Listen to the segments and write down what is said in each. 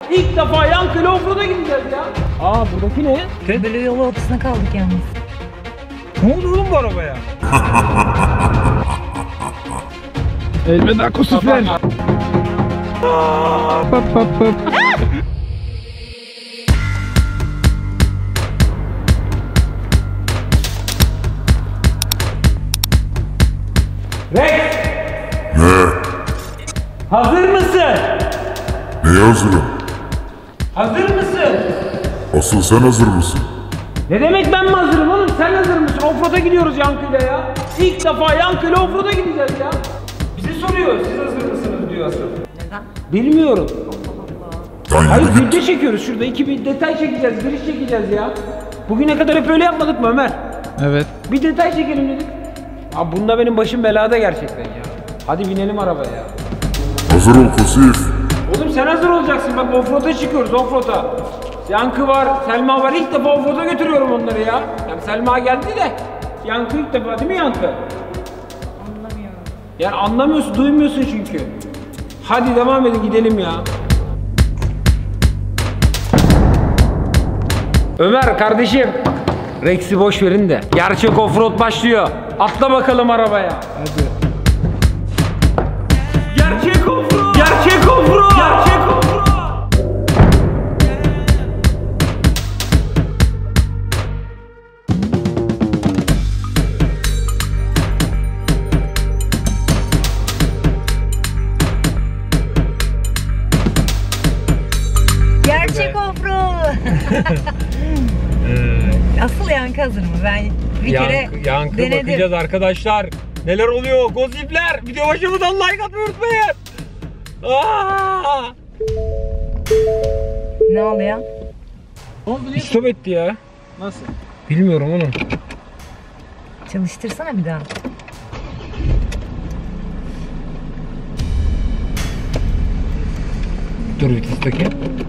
İlk defa Yankı'yla offroad'a gideceğiz ya. Aa buradaki ne? Böyle yol ortasına kaldık yalnız. Ne oldu oğlum bu arabaya? Elveda kusufler. Rex! Ne? Hazır mısın? Neye hazırım? Hazır mısın? Asıl sen hazır mısın? Ne demek ben mi hazırım oğlum? Sen hazır mısın? Offroad'a gidiyoruz Yankı'yla ya. İlk defa Yankı'yla offroad'a gideceğiz ya. Bizi soruyor, siz hazır mısınız diyor asıl. Neden? Bilmiyorum. Lan Hayır yürü git. video çekiyoruz şurada. Bir detay çekeceğiz, giriş çekeceğiz ya. Bugüne kadar hep öyle yapmadık mı Ömer? Evet. Bir detay çekelim dedik. Abi bunda benim başım belada gerçekten ya. Hadi binelim arabaya. Hazır ol Kosif. Oğlum sen hazır olacaksın, bak offroad'a çıkıyoruz, offroad'a. Yankı var, Selma var, ilk defa offroad'a götürüyorum onları ya. Yani Selma geldi de Yankı ilk defa değil mi Yankı? Anlamıyorum. Yani anlamıyorsun, duymuyorsun çünkü. Hadi devam edin, gidelim ya. Ömer kardeşim, Rex'i boş verin de gerçek offroad başlıyor. Atla bakalım arabaya. Hadi. Gerçek offroad! Gerçek offroad! Gerçek offroad! Gerçek offroad. Asıl Yankı hazır mı? Ben bir kere Yankı denedim. bakacağız arkadaşlar. Neler oluyor? Gosipler. Video başlamadan like atmayı unutmayın. Aa! Ne oluyor? Ne oldu niye? Stop etti ya. Nasıl? Bilmiyorum onu. Çalıştırsana bir daha. Dur vites takayım.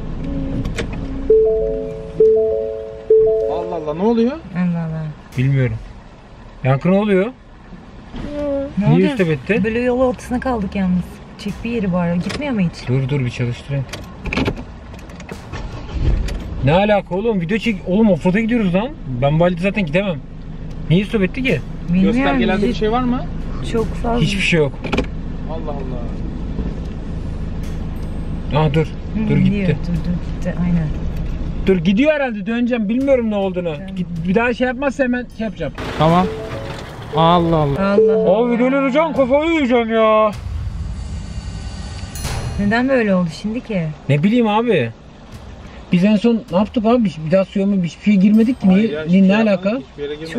Allah Allah ne oluyor? Allah Allah. Bilmiyorum. Yankı ne oluyor? Ne Niye oluyor? stop etti? Böyle yol ortasına kaldık yalnız. Çek bir yeri bari. Gitmiyor mu hiç? Dur bir çalıştırayım. Ne alaka oğlum? Video çek... Oğlum offroad'a gidiyoruz lan. Ben bu halde zaten gidemem. Niye stop etti ki? Bilmiyorum. Göstergelerde bir şey var mı? Çok fazla. Hiçbir şey yok. Allah Allah. Aa dur. Dur Gidiyor. gitti. Dur gitti. Aynen. Dur gidiyor herhalde, döneceğim, bilmiyorum ne olduğunu. Bir daha şey yapmazsa hemen şey yapacağım. Tamam. Allah Allah. Allah Allah. Abi delireceğim, kafayı yiyeceğim ya. Neden böyle oldu şimdi ki? Ne bileyim abi. Biz en son ne yaptık abi? Bir daha suya mı bir şeye girmedik ki? Hayır ya, hiçbir Ne şey alaka? yapmadık, hiçbir yere girmedik. Çok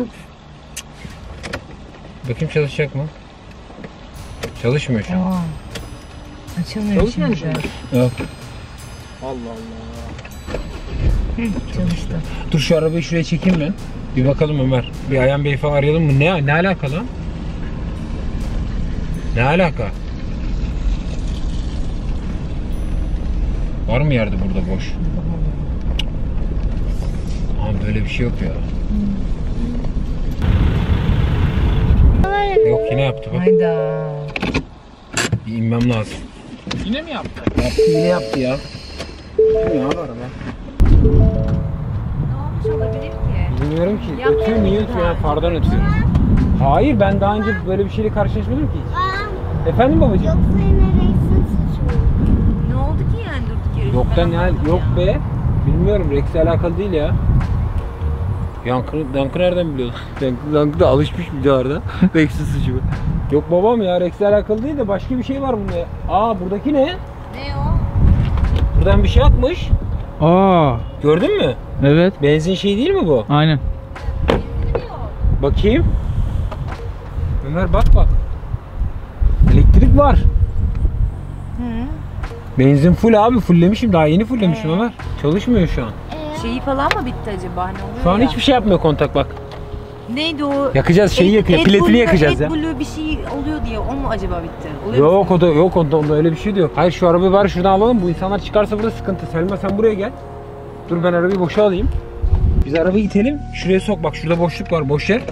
Bakayım çalışacak mı? Çalışmıyor şu an. Aa. Açılmıyor Çalışmıyor mu şimdi. şimdi? Yok. Allah Allah. Çalıştı. Dur şu arabayı şuraya çekeyim ben. Bir bakalım Ömer. Bir Ayhan Bey falan arayalım mı? Ne alaka lan? Ne alaka? Var mı yerde burada boş? Abi böyle bir şey yok ya. Yok yine yaptı bak. Hayda. Bir inmem lazım. Yine mi yaptı? Yaptı yine yaptı ya. Ne abi araba? Ne olmuş olabilir ki? Bilmiyorum ki. Yaptı Ötüyor niye mı ötüyor? daha Yani fardan ötüyor. Hayır ben daha önce böyle bir şeyle karşılaşmadım ki hiç. Efendim babacığım? Yoksa yine Rex'in suçu mu? Ne oldu ki yani durduk yere? Yok da Ben ne anlamadım yok ya. be. Bilmiyorum Rex'le alakalı değil ya. Yankı nereden biliyorsun? Yankı da alışmış bir daha arada. Rex'in suçu bu. Yok babam ya Rex'le alakalı değil de başka bir şey var bunda ya. Aa buradaki ne? Ne o? Buradan bir şey atmış. Aa, Gördün mü? evet. Benzin şey değil mi bu? Aynen. Bakayım. Ömer bak. Elektrik var. Hı. Benzin full abi, fulllemişim. Daha yeni fulllemişim Ömer. Çalışmıyor şu an. Şeyi falan mı bitti acaba? Ne oluyor Şu an ya? hiçbir şey yapmıyor kontak bak. Neydi o? Yakacağız şeyi yakıyor. Platini yakacağız ya. AdBlue bir şey oluyor diye o mu acaba bitti? Oluyor mu? Yok onda öyle bir şey de yok. Hayır şu arabayı bari şuradan alalım. Bu insanlar çıkarsa burada sıkıntı. Selma sen buraya gel. Dur ben arabayı boşa alayım. Biz arabayı itelim. Şuraya sok bak. Şurada boşluk var. Boş yer.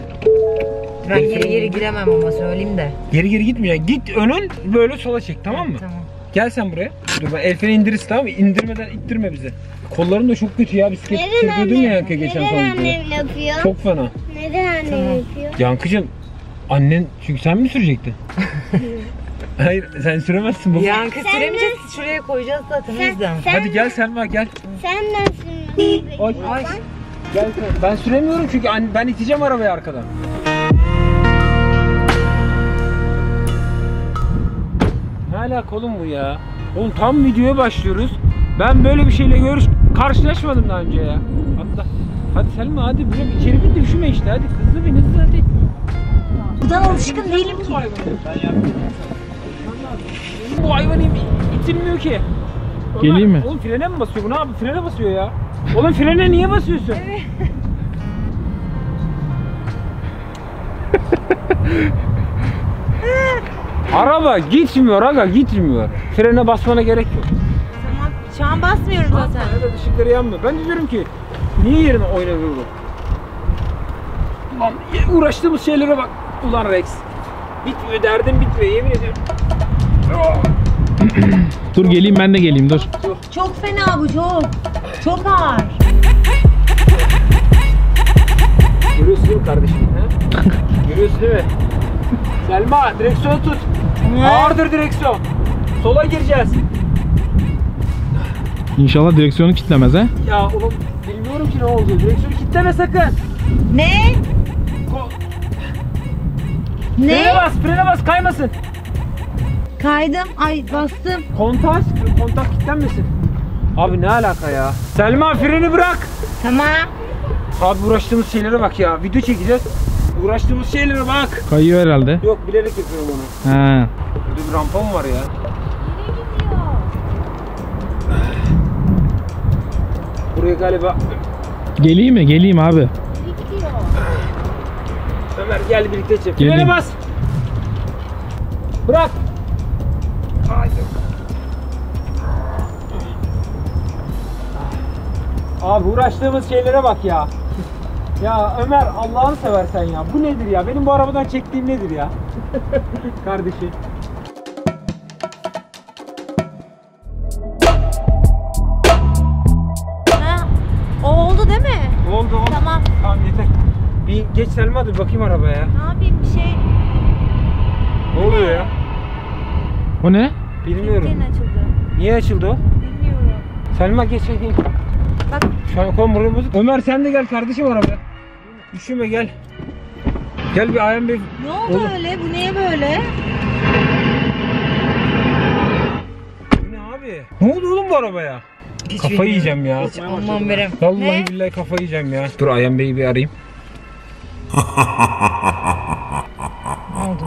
Ben geri giremem ama söyleyeyim de. Geri gitmeyeceksin. Git önün böyle sola çek, tamam mı? Tamam. Gel sen buraya. Dur ben el freni indiririz, tamam mı? İndirmeden ittirme bizi. Kolların da çok kötü ya. Bisiklet sürdürdün ya Yankı geçen son Neden videoda. annem yapıyor? Çok fena. Neden annem yapıyor? Yankıcığım, annen çünkü sen mi sürecektin? Hayır, sen süremezsin baba. Yankı süremeyeceğiz. Şuraya koyacağız zaten o yüzden. Hadi gel Selma gel. Senden sürüyorum. Ay. Gel sen. Ben süremiyorum çünkü ben iteceğim arabayı arkadan. Ne alaka oğlum bu ya? Oğlum tam videoya başlıyoruz. Ben böyle bir şeyle karşılaşmadım daha önce ya. Atla. Hadi Selma hadi buraya içeri bin de üşüme işte hadi. Hızlı bin hızlı hadi. Buradan alışkın değilim ki. Bu hayvan itilmiyor ki. Geleyim mi? Oğlum frene mi basıyor bu? Ne yapıyor? Frene basıyor ya. Oğlum frene niye basıyorsun? Evet. Araba gitmiyor aga gitmiyor. Frene basmana gerek yok. Tamam. Şu an basmıyorum zaten. Evet ışıkları yanmıyor. Ben de diyorum ki niye yerine oynamıyor bu? Lan uğraştığımız şeylere bak. Ulan Rex. Bitmiyor derdim bitmiyor yemin ediyorum. Dur geleyim, ben de geleyim, dur. Çok fena bu çok. Çok ağır. Görüyorsun değil mi kardeşim? He? Görüyorsun değil mi? Selma direksiyonu tut. Ağırdır direksiyon. Sola gireceğiz. İnşallah direksiyonu kilitlemez he. Ya oğlum bilmiyorum ki ne oldu. Direksiyonu kilitleme sakın. Ne? Frene bas kaymasın. Kaydım. Ay bastım. Kontak kilitlenmesin. Abi ne alaka ya? Selma freni bırak. Tamam. Abi uğraştığımız şeylere bak ya. Video çekeceğiz. Uğraştığımız şeylere bak. Kayıyor herhalde. Yok bilerek yapıyorum onu. He. Burada bir rampa mı var ya? Buraya galiba... Geleyim mi? Geleyim abi. Ömer gel birlikte çek. Gelin. Frene bas. Bırak. Haydi. Abi uğraştığımız şeylere bak ya. Ya Ömer Allah'ını seversen ya. Bu nedir ya? Benim bu arabadan çektiğim nedir ya? Kardeşim. Ha, o oldu değil mi? Oldu. Tamam. Tamam yeter. Bir geç Selma dur bakayım arabaya. Ne yapayım bir şey? Ne oluyor ya? O ne? Bilmiyorum. Yine açıldı. Niye açıldı o? Bilmiyorum. Selma geç bakayım. Bak. Şu an konu buraya bozuk. Ömer sen de gel kardeşim arabaya. Üşüme gel. Gel bir Ayhan Bey. Ne oldu Oğlum. öyle? Bu niye böyle? Bu ne abi? Ne oldu oğlum bu arabaya? Kafayı yiyeceğim ya. Hiç anlam verem. Vallahi Ne? billahi kafayı yiyeceğim ya. Dur Ayhan Bey'i bir arayayım. Ne oldu?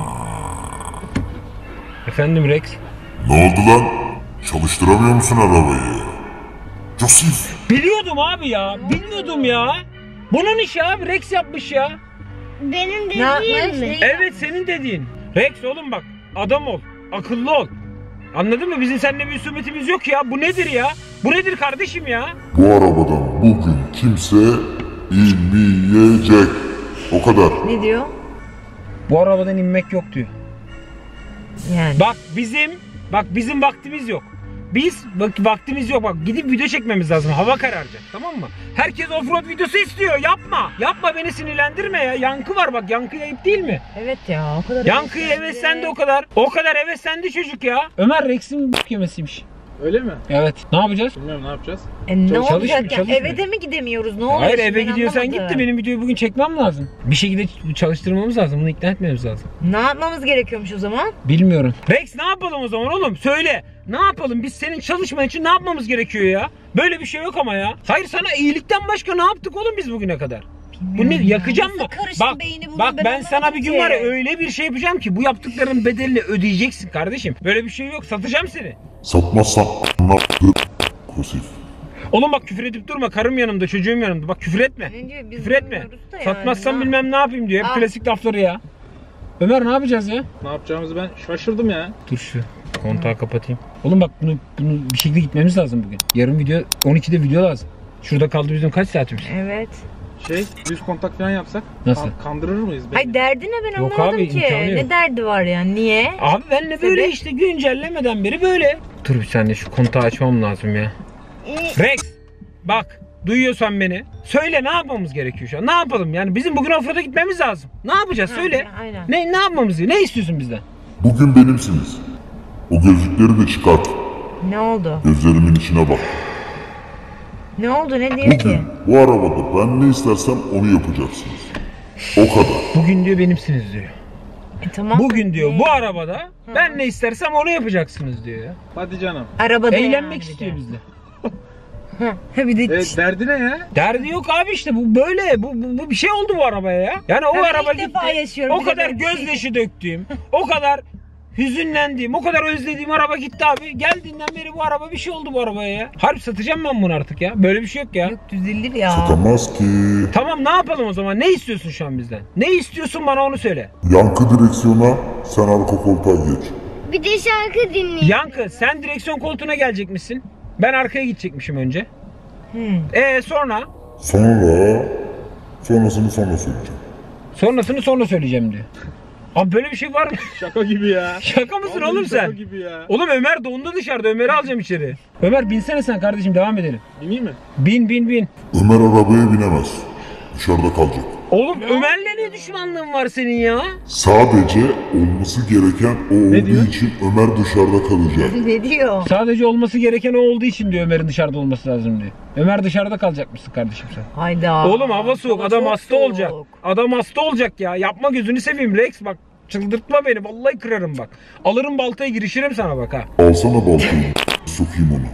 Efendim Rex. Ne oldu lan? Çalıştıramıyor musun arabayı? Joseph! Biliyordum abi ya. Bilmiyordum ya. Bunun işi abi Rex yapmış ya. Benim Ne yapmış? dediğim mi? Ne? Evet senin dediğin. Rex oğlum bak adam ol. Akıllı ol. Anladın mı? Bizim seninle bir husumetimiz yok ya. Bu nedir ya? Bu nedir kardeşim ya? Bu arabadan bugün kimse inmeyecek. O kadar. Ne diyor? Bu arabadan inmek yok diyor. Yani. Bak bizim vaktimiz yok. Vaktimiz yok bak gidip video çekmemiz lazım hava kararacak tamam mı? Herkes offroad videosu istiyor yapma beni sinirlendirme ya yankı var bak yankı ayıp değil mi? Evet ya o kadar. Yankıya heveslendi o kadar heveslendi çocuk ya. Ömer Rex'in bok yemesiymiş. Öyle mi? Evet ne yapacağız? Bilmiyorum, ne yapacağız? Ne Çalışmıyor, olacak ya? çalışmıyor. Eve de mi gidemiyoruz? Ne oluyor? Hayır şimdi? eve Ben gidiyorsan anlamadım. git de benim videoyu bugün çekmem lazım. Bir şekilde çalıştırmamız lazım bunu ikna etmemiz lazım. Ne yapmamız gerekiyormuş o zaman? Bilmiyorum. Rex ne yapalım o zaman oğlum söyle. Ne yapalım biz senin çalışman için ne yapmamız gerekiyor ya? Böyle bir şey yok ama ya. Hayır sana iyilikten başka ne yaptık oğlum biz bugüne kadar? Bu ne yakacağım mı? Nasıl karıştı Bak beyni bunun? bak ben sana anlamadım bir gün ki. var ya öyle bir şey yapacağım ki bu yaptıklarının bedelini ödeyeceksin kardeşim. Böyle bir şey yok satacağım seni. Satmazsan anlattı. Joseph. Oğlum bak küfür edip durma karım yanımda çocuğum yanımda bak küfür etme. Ne diyor? Biz Küfür etme. bilmiyoruz da yani. Satmazsam bilmem ne yapayım diyor. Hep Ah. klasik lafları ya. Ömer ne yapacağız ya? Ne yapacağımızı ben şaşırdım ya. Dur şu kontağı kapatayım. Oğlum bak bunu bir şekilde gitmemiz lazım bugün. Yarın video 12'de video lazım. Şurada kaldı bizim kaç saatimiz? Evet. Düz kontak falan yapsak. Nasıl? Kandırır mıyız? beni? Hayır derdi ne ben Yok anlamadım abi, ki. imkanı yok. Ne derdi var yani niye? Abi benle böyle Sebep? işte güncellemeden beri böyle. Dur bir saniye şu kontağı açmam lazım ya. Rex bak duyuyorsan beni. Söyle ne yapmamız gerekiyor şu an? Ne yapalım yani bizim bugün offroad'a gitmemiz lazım. Ne yapacağız söyle. Aynen. Ne yapmamız gerekiyor? Ne istiyorsun bizden? Bugün benimsiniz. O gözlükleri de çıkart. Ne oldu? Gözlerimin içine bak. Ne oldu ne diyor ki? Bugün bu arabada ben ne istersem onu yapacaksınız. O kadar. Bugün diyor benimsiniz diyor. Tamam. Bugün diyor Ne? bu arabada ben ne istersem onu yapacaksınız diyor ya. Hadi canım. Arabada Eğlenmek yani istiyor bir de. bizde. Bir de Derdi ne ya? Derdi yok abi işte bu böyle bu bir şey oldu bu arabaya ya. Yani o Ben araba ilk defa gitti. yaşıyorum O bir de kadar böyle bir şey. gözyaşı döktüğüm, o kadar hüzünlendiğim, o kadar özlediğim araba gitti abi. Geldiğinden beri bu araba bir şey oldu bu arabaya ya. Harbi satacağım ben bunu artık ya. Böyle bir şey yok ya. yok düzelir ya. Satamaz ki. Tamam ne yapalım o zaman? Ne istiyorsun şu an bizden? Ne istiyorsun bana onu söyle. Yankı direksiyona, sen arka koltuğa geç. Bir de şarkı dinleyin. Yankı sen direksiyon koltuğuna gelecek misin? Ben arkaya gidecekmişim önce. Sonra? Sonrasını sonra söyleyeceğim. Sonrasını sonra söyleyeceğim diyor. Abi böyle bir şey var mı? Şaka gibi ya. Şaka mısın Vallahi oğlum şaka sen? gibi ya. Oğlum Ömer dondu dışarıda. Ömer'i alacağım içeri. Ömer binsene sen kardeşim devam edelim. Bineyim mi? Bin. Ömer arabaya binemez. Dışarıda kalacak. Oğlum Ömer'le ne düşmanlığın var senin ya? Sadece olması gereken o diyor? olduğu için Ömer dışarıda kalacak. Ne diyor? Sadece olması gereken o olduğu için diyor Ömer'in dışarıda olması lazım diyor. Ömer dışarıda kalacakmışsın kardeşim sen. Hayda. Oğlum hava soğuk, adam çok hasta soğuk. olacak. Adam hasta olacak ya. Yapma gözünü seveyim Rex bak. Çıldırtma beni vallahi kırarım bak. Alırım baltaya girişirim sana bak ha. Alsana baltayı, sokayım onu.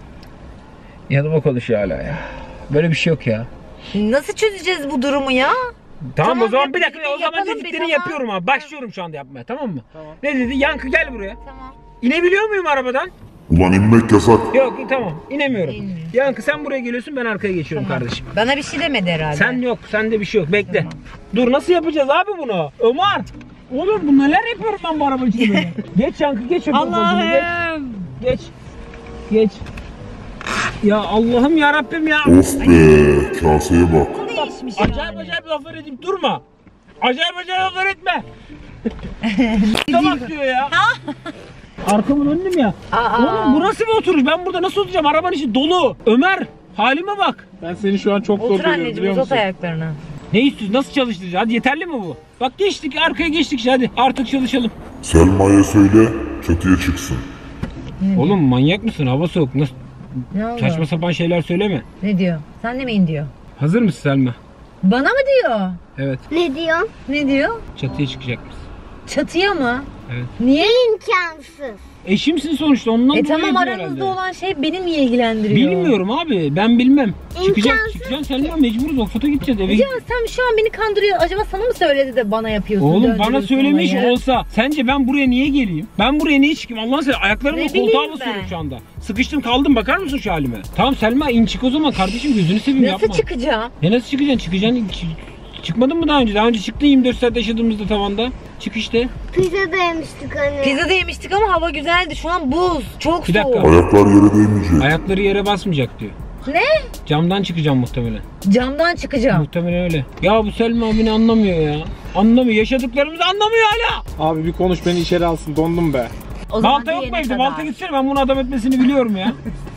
Yanıma konuşuyor hala ya. Böyle bir şey yok ya. Nasıl çözeceğiz bu durumu ya? Tamam o Tamam, zaman bir dakika yapalım o zaman bir, dediklerini tamam. yapıyorum abi. Başlıyorum şu anda yapmaya tamam mı? Tamam. Ne dedi? Yankı gel buraya. Tamam. İnebiliyor muyum arabadan? Ulan inmek yasak. Yok tamam inemiyorum. İnmiyor. Yankı sen buraya geliyorsun ben arkaya geçiyorum kardeşim. Bana bir şey demedi herhalde. Sen yok sende bir şey yok bekle. Dur nasıl yapacağız abi bunu? Ömer. Oğlum bu neler yapıyorum ben bu araba içinde böyle? Geç Yankı geç. Geç. Allah'ım. Geç. Ya Allah'ım ya Rabbim ya. Of be, kaseye bak. Bu değişmiş yani. Acayip laflar edip durma. Acayip laflar etme. Bak diyor ya. Arkamı döndüm ya. Aa. Oğlum bu nasıl bir oturuş? Ben burada nasıl oturacağım? Arabanın içi dolu. Ömer halime bak. Ben seni şu an çok zor Otur görüyorum anneciğim biliyor uzat musun? ayaklarını. Ne istiyorsun? Nasıl çalıştıracağız? Hadi yeterli mi bu? Bak geçtik arkaya geçtik işte hadi artık çalışalım. Selma'ya söyle, çatıya çıksın. Oğlum manyak mısın? Hava soğuk. Nasıl Ne oldu? saçma sapan şeyler söyleme. Ne diyor? Sen de mi in diyor? Hazır mısın Selma? Bana mı diyor? Evet. Ne diyor? Ne diyor? Çatıya çıkacak mısın? Çatıya mı? Evet. Niye? İmkansız. Eşimsin sonuçta ondan dolayı Tamam yapıyor aranızda herhalde. olan şey beni niye ilgilendiriyor? Bilmiyorum abi ben bilmem. İmkansız. Çıkacaksın Selma mecburuz offroad'a gideceğiz eve. Ya sen şu an beni kandırıyor. Acaba sana mı söyledi de bana yapıyorsun? Oğlum bana döndürüyorsun söylemiş olayı? olsa sence ben buraya niye geleyim? Ben buraya niye çıkayım? Allah'ını seversen ayaklarımla Ne koltuğa bileyim basıyorum ben. şu anda. Sıkıştım kaldım bakar mısın şu halime? Tamam Selma in çık o zaman kardeşim gözünü seveyim Nasıl yapma. çıkacağım? Ne nasıl çıkacaksın? Çıkmadın mı daha önce? Daha önce çıktın 24 saat yaşadığımızda tavanda. Çık işte. Pizza da yemiştik anne. Pizza da yemiştik ama hava güzeldi. Şu an buz. Çok Bir dakika. soğuk. Ayaklar yere değmeyecek. Ayakları yere basmayacak diyor. Ne? Camdan çıkacağım muhtemelen. Camdan çıkacağım. Muhtemelen öyle. Ya bu Selma beni anlamıyor ya. Anlamıyor. Yaşadıklarımızı anlamıyor hala. Abi bir konuş beni içeri alsın dondum be. O zaman Balta yok mu diyene evde? kadar. Balta gitsene ben bunu adam etmesini biliyorum ya.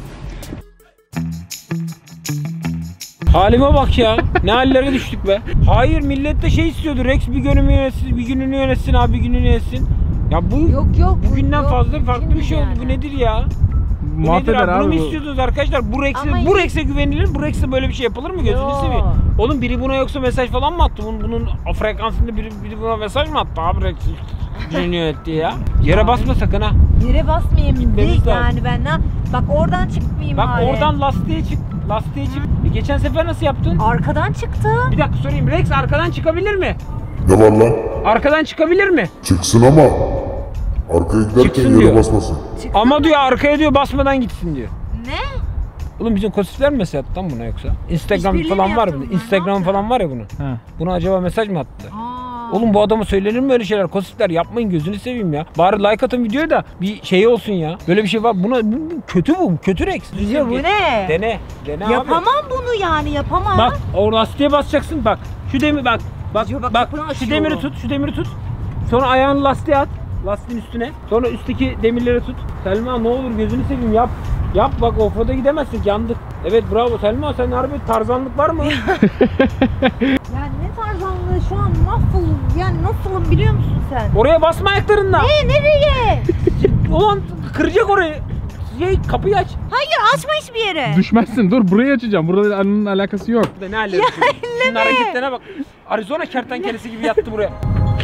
Halime bak ya. Ne hallere düştük be. Hayır millet de şey istiyordu. Rex bir günümü yönetsin, bir gününü yönetsin abi, bir gününü yönetsin. Ya bu Yok. bugünden yok. fazla farklı bir şey oldu. Yani. Bu nedir ya? Bu Muhabbet nedir eder abi? Bunu mu abi bu. istiyordunuz arkadaşlar? Bu Ama Rex'e güvenilir. Bu Rex'e böyle bir şey yapılır mı? Gözünü Yok. seveyim. Oğlum biri buna yoksa mesaj falan mı attı? Bunun frekansında biri buna mesaj mı attı abi Rex? Gününü yönetti ya. Yere basma sakın ha. Yere basmayayım Gitmemiz değil lazım. yani ben ne? Bak oradan çıkmayayım Bak bari. oradan lastiğe çık. Lastiğe çık. Geçen sefer nasıl yaptın? Arkadan çıktı. Bir dakika sorayım. Rex arkadan çıkabilir mi? Ne var lan? Arkadan çıkabilir mi? Çıksın ama arkaya giderken Çıksın yere diyor. basmasın. Ama diyor arkaya diyor basmadan gitsin diyor. Ne? Oğlum bizim kosifler mi mesaj attı lan buna yoksa? Instagram İşbirliği falan mi var yaptı mı? bunlar? Instagram Ne falan var ya bunun. He. Buna acaba mesaj mı attılar? Aa. Oğlum bu adama söylenir mi öyle şeyler? Kosifler yapmayın, gözünü seveyim ya. Bari like atın videoya da bir şey olsun ya. Böyle bir şey var. Bu kötü bu. Kötü Rex. Ya bu ne? Dene abi. Yapamam bunu yani, yapamam. Bak o lastiğe basacaksın bak. Şu demir bak. Diyor, bak, Bak kapını şu açıyor. demiri tut. Sonra ayağını lastiğe at. Lastiğin üstüne. Sonra üstteki demirleri tut. Selma ne olur gözünü seveyim yap. Yap bak, offroad'a gidemezsin, yandık. Evet bravo Selma, sen harbi tarzanlık var mı? Yani ne tarzanlığı, şu an mahvolum. Yani nasılım biliyor musun sen? Oraya basma ayaklarınla. Nereye? Ulan kıracak orayı. Kapıyı aç. Hayır, açma hiçbir yere. Düşmezsin. Dur burayı açacağım. Burada anının alakası yok. Ne alakası? Şunun hareketlerine bak. Arizona kertenkelesi gibi yattı buraya.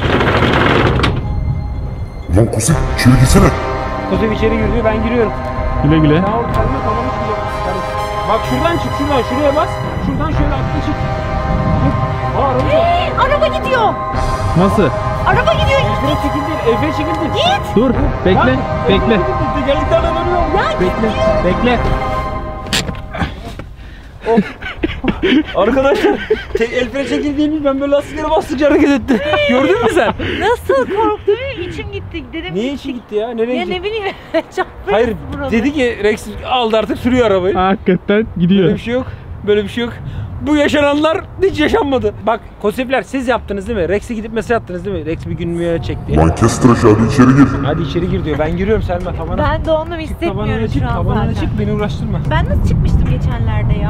Lan Kosif içeri girsene. Kosev içeri giriyor, ben giriyorum. Güle güle. Daha orada kalma, tamam çıkacak. Bak şuradan çık, şuraya bas. Şuradan şöyle atla çık. Araba gidiyor. Nasıl? Araba gidiyor. Elfere çekildi. Git. Dur. Bekle. Bekle. Tekerleklerden ölüyorum. Bekle. Arkadaşlar elfere çekildiğimiz, ben böyle lastikleri bastıkça hareket etti. Gördün mü sen? Nasıl korktum, içim gitti. Dedim Niye içi gitti ya? Nereye ya gitti? ne bileyim. Hayır, dedi ki Rex aldı artık sürüyor arabayı. Hakikaten Böyle gidiyor. bir şey yok. Böyle bir şey yok. Bu yaşananlar hiç yaşanmadı. Bak Kosifler, siz yaptınız değil mi? Rex'e gidip mesaj attınız değil mi? Rex bir gün müye çekti. Lan kes tıraşı hadi içeri gir. Hadi içeri gir diyor. Ben giriyorum Selma, tavana. Ben de onu Tavanına hissetmiyorum çık, şu an tavanına zaten. çık, beni uğraştırma. Ben nasıl çıkmıştım geçenlerde ya?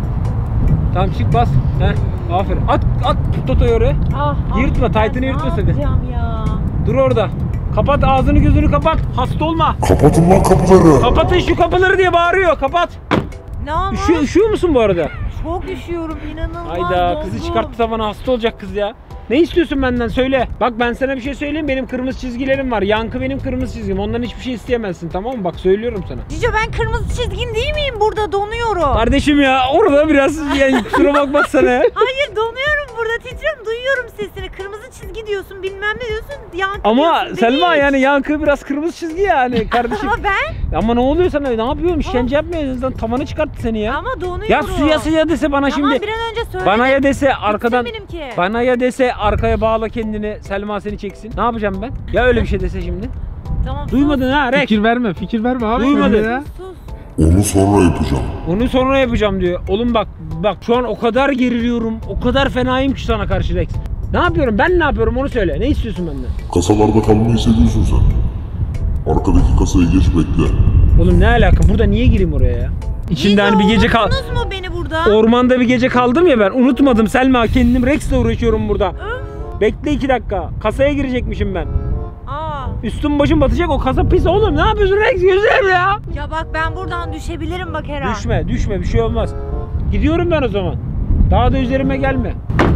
Tamam çık, bas. Heh, aferin. At Toto'yu oraya. Yırtma, Titan'ı yırtma sakın. Ne yapacağım ya? Dur orada. Kapat ağzını gözünü, kapat. Hasta olma. Kapatın lan kapıları. Kapatın şu kapıları diye bağırıyor. Kapat. Ne olmuş? Üşüyor musun bu arada? Çok üşüyorum, inanılmaz. Hayda, kızı dondum. çıkarttı tavana, hasta olacak kız ya. Ne istiyorsun benden, söyle. Bak ben sana bir şey söyleyeyim, benim kırmızı çizgilerim var. Yankı benim kırmızı çizgim. Ondan hiçbir şey isteyemezsin, tamam mı? Bak söylüyorum sana. Cico, ben kırmızı çizgin değil miyim? Burada donuyorum. Kardeşim ya, orada biraz yani kusura bakma sana ya. Hayır, donuyorum burada, titriyorum, duyuyorum sesini. Kırmızı çizgi diyorsun, bilmem ne diyorsun. Yankı Ama diyorsun, Selma değil. yani Yankı biraz kırmızı çizgi yani kardeşim. Ama ben. Ama ne oluyor sana? Ne yapıyorsun? İşkence yapmıyorsun. Tavanı çıkarttı seni ya. Ama donuyorum. Ya suya dese bana Tamam, şimdi. bir an önce söyle. Bana ya dese arkadan. benimki. Bana ya dese arkaya bağla kendini. Selma seni çeksin. Ne yapacağım ben? Ya öyle bir şey dese şimdi. Tamam, Duymadın ha Rex. Fikir verme abi. Duymadı. Ya. Sus. Onu sonra yapacağım. Onu sonra yapacağım diyor. Oğlum bak şu an o kadar geriliyorum. O kadar fenayım ki sana karşı Rex. Ne yapıyorum? Ben ne yapıyorum onu söyle. Ne istiyorsun benden? Kasalarda kalmayı seviyorsun sen. Arkadaki kasayı geç bekle. Oğlum ne alaka? Burada niye gireyim oraya ya? İçinde hani bir gece kal. Unuttunuz mu beni burada? Ormanda bir gece kaldım ya ben. Unutmadım Selma. Kendim Rex'le uğraşıyorum burada. Bekle 2 dakika. Kasaya girecekmişim ben. Aa. Üstüm başım batacak, o kasa pis oğlum. Ne yapıyorsun Rex? Gözlerim ya. Ya bak, ben buradan düşebilirim bak her an. Düşme bir şey olmaz. Gidiyorum ben o zaman. Daha da üzerime gelme.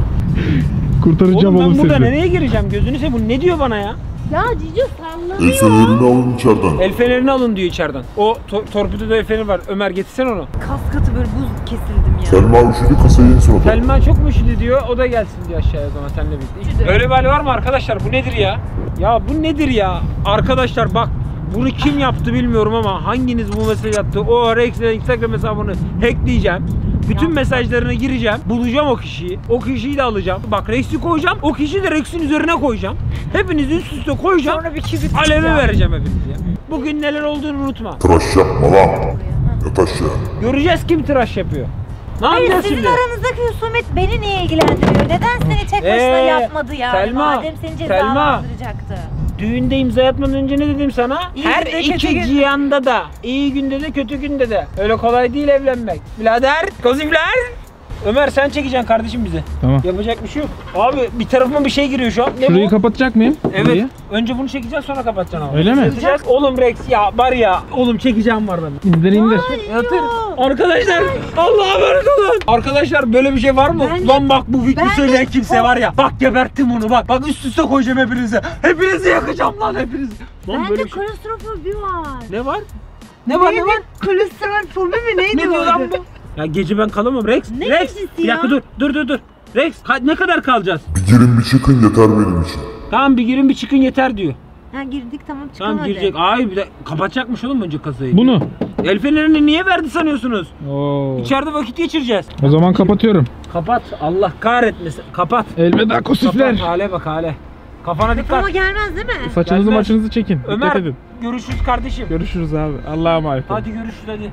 Kurtaracağım Oğlum ben oğlum burada seni. nereye gireceğim? Gözünü seveyim. Bu ne diyor bana ya? Ya Cico sallanıyor. El fenerini alın içeriden. El fenerini alın diyor içeriden. O torpidoda el feneri var. Ömer getirsene onu. Kas katı böyle buz kesildim ya. Selma üşüdü kasayı en sona. Selma çok mu üşüdü diyor. O da gelsin diyor aşağıya o zaman seninle birlikte. Öyle bir hali var mı arkadaşlar? Bu nedir ya? Ya bu nedir ya? Arkadaşlar bak, bunu kim yaptı bilmiyorum ama hanginiz bu mesaj attı? O Rex'in Instagram hesabını hackleyeceğim. Bütün mesajlarına gireceğim. Bulacağım o kişiyi. O kişiyi de alacağım. Bak Rex'i koyacağım. O kişiyi de Rex'in üzerine koyacağım. Hepinizi üst üste koyacağım. Sonra bir kibrit Aleve çıkacağım. vereceğim hepinize. Bugün neler olduğunu unutma. Tıraş yapma lan. Yat aşağı. Göreceğiz kim tıraş yapıyor. Ne Hayır, yapacağız sizin şimdi? aranızdaki husumet beni niye ilgilendiriyor? Neden seni tek başına yapmadı yani? Selma, Madem seni Selma. cezalandıracaktı. Düğünde imza atmadan önce ne dedim sana? İyi Her günde, kötü iki günde. cihanda da, iyi günde de kötü günde de. Öyle kolay değil evlenmek. Birader, kozifler. Ömer sen çekeceksin kardeşim bizi. Tamam. Yapacak bir şey yok. Abi bir tarafıma bir şey giriyor şu an. Ne Şurayı bu? kapatacak mıyım? Evet. Burayı. Önce bunu çekeceğiz sonra kapatacaksın abi. Öyle mi? Yatacağız. Oğlum Rex ya var ya. Oğlum çekeceğim var benim. İndir. Yatır. Arkadaşlar Allah'a emanet olun. Arkadaşlar böyle bir şey var mı? Bence- Lan bak bu fikri bence söyleyen kimse çok- var ya. Bak geberttim onu bak. Bak üst üste koyacağım hepinizi. Hepinizi yakacağım lan hepinizi. Lan Bende böyle bir şey. kolestrofobi var. Ne var? Ne var? Kolestrofobi mi neydi? Ne diyor lan bu? Ya gece ben kalamam Rex. Ne Rex. gecesi Bir dakika ya? dur. Rex ne kadar kalacağız? Bir girin bir çıkın yeter benim için. Tamam bir girin bir çıkın yeter diyor. Ha, girdik, tamam çıkamadı. Tamam girecek. Ay bir de kapatacakmış oğlum önce kasayı. Bunu. El fenerini niye verdi sanıyorsunuz? Oo. İçeride vakit geçireceğiz. O zaman kapatıyorum. Kapat. Allah kahretmesin. Kapat. Elveda kosifler. Kapat. Hale bak hale. Kafana dikkat. Ama gelmez değil mi? Saçınızı Gelmez. maçınızı çekin. Ömer Dikkat edin. görüşürüz kardeşim. Görüşürüz abi. Allah'a emanet olun. Hadi görüşürüz hadi.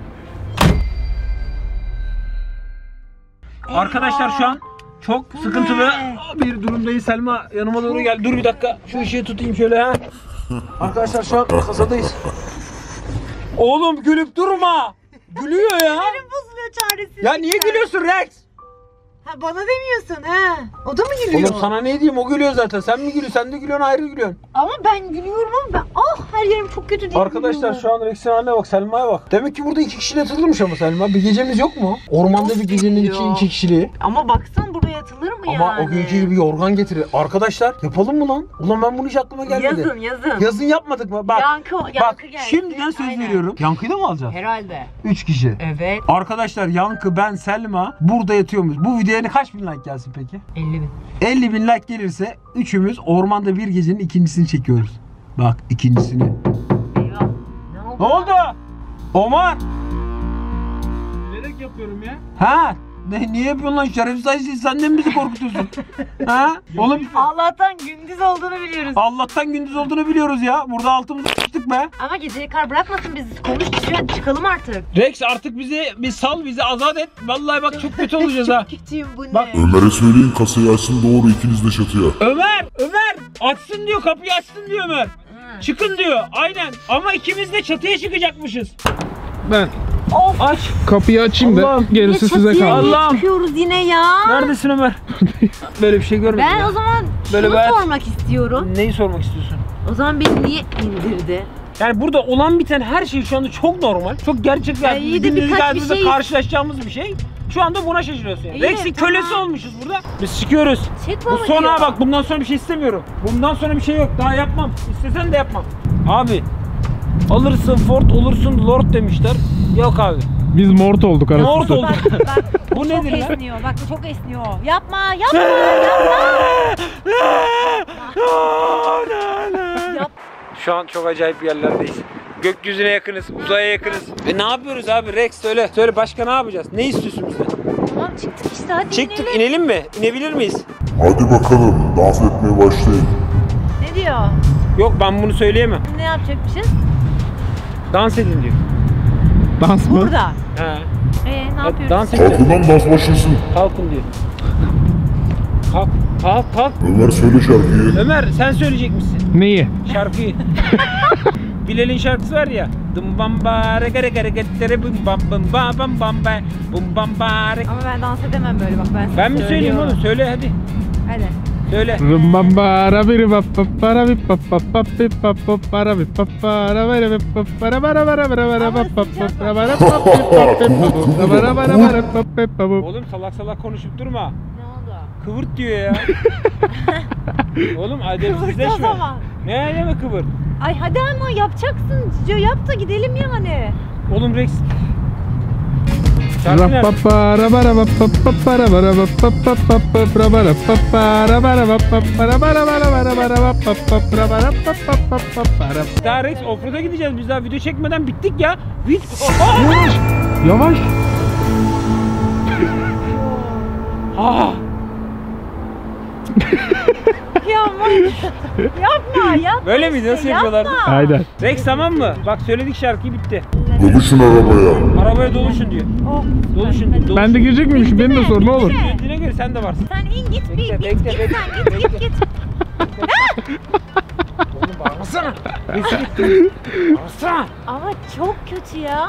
Arkadaşlar şu an çok sıkıntılı bir durumdayız. Selma yanıma doğru gel. Dur bir dakika. Şu ışığı tutayım şöyle ha. Arkadaşlar şu an kasadayız. Oğlum gülüp durma. Gülüyor ya. Sinirim bozuluyor çaresiz. Ya niye gülüyorsun Rex? Ha, bana demiyorsun ha. O da mı gülüyor? Oğlum sana ne diyeyim, o gülüyor zaten. Sen mi gülüyorsun? Sen de gülüyorsun, ayrı gülüyorsun. Ama ben gülüyorum ama ben her yerim çok kötü değil. Arkadaşlar şu an Rex'in haline bak, Selma'ya bak. Demek ki burada 2 kişiyle yatılırmış ama Selma. Bir gecemiz yok mu? Ormanda bir gecenin iki kişiliği. Ama baksan buraya atılır mı yani? Ama o günkü gibi yorgan getirir. Arkadaşlar yapalım mı lan? Ulan ben bunu hiç aklıma gelmedi. Yazın. Yazın yapmadık mı? Bak. Yankı Bak geldi. şimdiden söz Aynen. veriyorum. Yankı'yı da mı alacağız? Herhalde. 3 kişi. Evet. Arkadaşlar Yankı, ben, Selma burada yatıyormuş. Bu videoya kaç bin like gelsin peki? 50.000. 50 bin like gelirse üçümüz ormanda bir gecenin ikincisini çekiyoruz. Bak ikincisini. Eyvah. Ne oldu? Omar. Bilerek yapıyorum ya. Ha? Niye yapıyorsun lan şerefsiz Ayşe? Sen de mi bizi korkutuyorsun? Ha? Oğlum Allah'tan gündüz olduğunu biliyoruz. Allah'tan gündüz olduğunu biliyoruz ya. Burada altımızı sıçtık be. Ama geceyi kar bırakmasın bizi. Konuş çıkalım artık. Rex artık bizi sal, bizi azat et. Vallahi bak çok kötü olacağız ha. Küçüğüm bu ne? Bak. Ömer'e söyleyin kasayı açsın, doğru ikiniz de çatıya. Ömer açsın diyor, kapıyı açsın diyor Ömer. Çıkın diyor, aynen. Ama ikimiz de çatıya çıkacakmışız. Ben Of. Aç. kapıyı açayım da Allah'ım. gerisi size Çatıya kalmış. niye Allah'ım. çıkıyoruz yine ya? Neredesin Ömer? Böyle bir şey görmedim Ben ya. o zaman Böyle şunu ben- sormak istiyorum. Neyi sormak istiyorsun? O zaman beni niye indirdi? Yani burada olan biten her şey şu anda çok normal. Çok gerçek Ya iyi de gündelik birkaç bir hayatımızda şey- karşılaşacağımız bir şey. Şu anda buna şaşırıyorsun yani. İyi, Rex'in tamam. kölesi olmuşuz burada. Biz çıkıyoruz. Çıkma Bu mı sonra diyor? bak, bundan sonra bir şey istemiyorum. Bundan sonra bir şey yok. Daha yapmam. İstesen de yapmam. Abi alırsın Ford, olursun Lord demişler. Yok abi. Biz mort olduk arasında. Mort olduk. Bak Bu çok nedir lan? esniyor. Bak bu çok esniyor. Yapma. Yap. Şu an çok acayip yerlerdeyiz. Gökyüzüne yakınız, uzaya yakınız. Ne yapıyoruz abi Rex? Söyle başka ne yapacağız? Ne istiyorsun bizden? Tamam çıktık işte hadi Çıktık, inelim. inelim mi? İnebilir miyiz? Hadi bakalım, dans etmeye başlayın. Ne diyor? Yok, ben bunu söyleyemem. Ne yapacakmışız? Dans edin diyor. Dans mı? Burada. He. Ne yapıyoruz? Dans edin. Kalkın lan, dans başlasın. Kalkın diyor. Kalk. Ömer söyle şarkıyı. Ömer sen söyleyecek misin Neyi? şarkıyı? Bilal'in şarkısı var ya. Dım bam bare gare gare gettere bum bam bum bam bam bam be bum bam bare. Ama ben dans edemem böyle bak ben. Ben mi söyleyeyim oğlum? Söyle hadi. Hadi. Söyle. Rumbambara biri bappa para bir pappa pappi pappa para bir pappa para bir para para para para pappa para para pappi pappi. Oğlum salak salak konuşup durma. Ne oldu? Kıvırt diyor ya. Oğlum Kıvırt o ademsizleşme. zaman. Ne deme kıvırt. Ay hadi ama yapacaksın. Yap da gidelim yani. Oğlum Rex. Şarkı nerede? Para para pappa para para pappa pappa para para para para para para para. Daha Rex offroad'a gideceğiz, biz daha video çekmeden bittik ya. Yavaş. Yavaş. Yapma. Böyle miydi? Nasıl yapıyorlardı? Haydi. Rex tamam mı? Bak söyledik şarkıyı, bitti. Doluşun arabaya. Arabaya doluşun diyor. Oh. Doluşun diyor. Ben de girecek miymişim? Benim de sor ne olur. Dediğine göre sen de varsın. Sen in git bir Bekle, git bekle, git bekle, sen git. Oğlum bağırmasana. Rex gitti. Bağırsana. Ama çok kötü ya.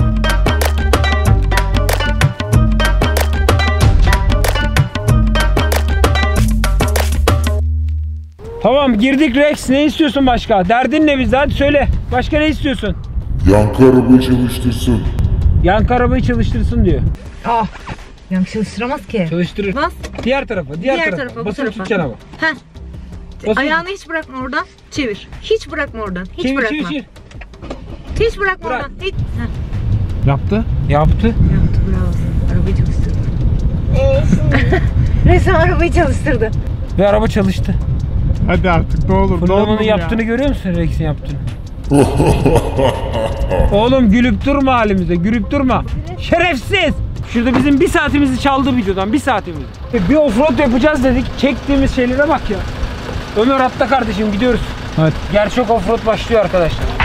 Tamam girdik Rex. Ne istiyorsun başka? Derdin ne bizde? Hadi söyle. Başka ne istiyorsun? Yankı arabayı çalıştırsın. Yankı arabayı çalıştırsın diyor. Yanlış çalıştıramaz ki. Çalıştırır. Bas. Diğer tarafa. Diğer tarafa. bu Basılı tarafa. tutacaksın ama. Heh. Basılı- Ayağını hiç bırakma oradan. Çevir. Hiç bırakma oradan. Hiç Çevir, bırakma. çevir. Hiç bırakma Bırak. oradan. Hiç. Heh. Yaptı. Yaptı. Yaptı bravo. Arabayı çalıştırdı. Şimdi Resmen arabayı çalıştırdı. Ve araba çalıştı. Hadi artık ne olur. Fırlamanın Doğdum yaptığını ya. görüyor musun Rex'in yaptığını? Oğlum gülüp durma halimize, gülüp durma. Şerefsiz! Şurada bizim bir saatimizi çaldı videodan, bir saatimizi. Bir offroad yapacağız dedik, çektiğimiz şeylere bak ya. Ömer atla kardeşim, gidiyoruz. Hadi. Gerçek offroad başlıyor arkadaşlar.